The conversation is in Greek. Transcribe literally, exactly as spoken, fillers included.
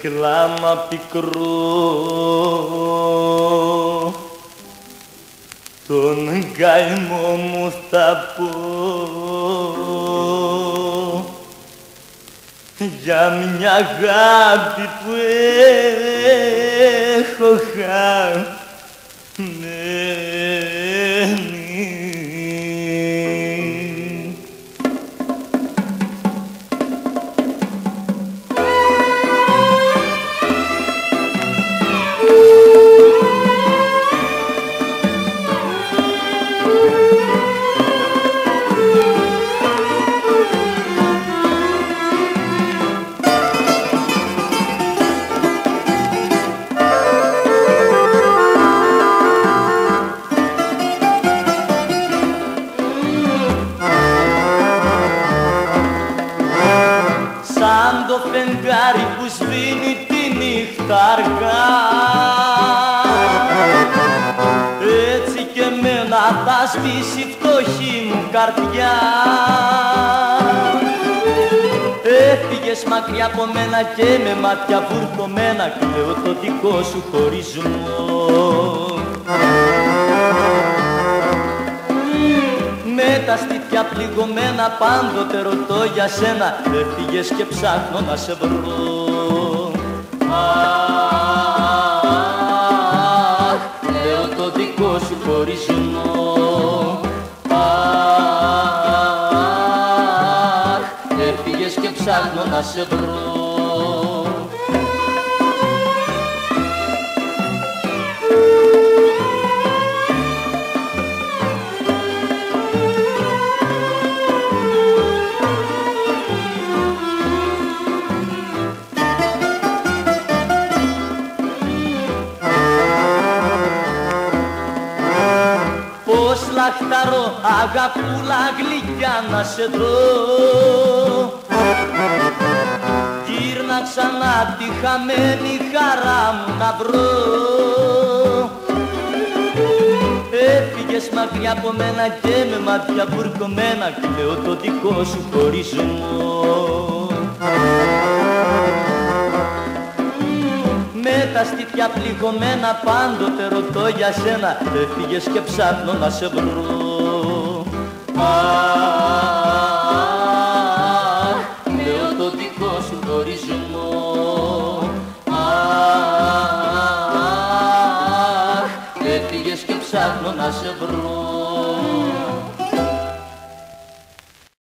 κλάμα πικρό τον καημό μου θα πω για μια αγάπη που έχω χαμένη. Σαν το φεγγάρι που σβήνει τη νύχτα αργά, έτσι και εμένα θα σβήσει η φτωχή μου καρδιά. Έφυγες μακριά από μένα και με μάτια βουρκωμένα κλαίω το δικό σου χωρισμό. Με τα στήθια πληγωμένα πάντοτε ρωτώ για σένα, έφυγες και ψάχνω να σε βρω. Αχ, λέω το δικό σου χωρισμό. Αχ, έφυγες και ψάχνω να σε βρω. Λαχταρώ αγαπούλα γλυκιά να σε δω, γύρνα ξανά τη χαμένη χαρά μου να βρω. Έφυγες μακριά από μένα και με μάτια βουρκωμένα κλαίω το δικό σου χωρισμό. Με τα στήθια πληγωμένα πάντοτε ρωτώ για σένα, έφυγες και ψάχνω να σε βρω. Αχ, λέω το δικό σου χωρισμό. Αχ, έφυγες και ψάχνω να σε βρω.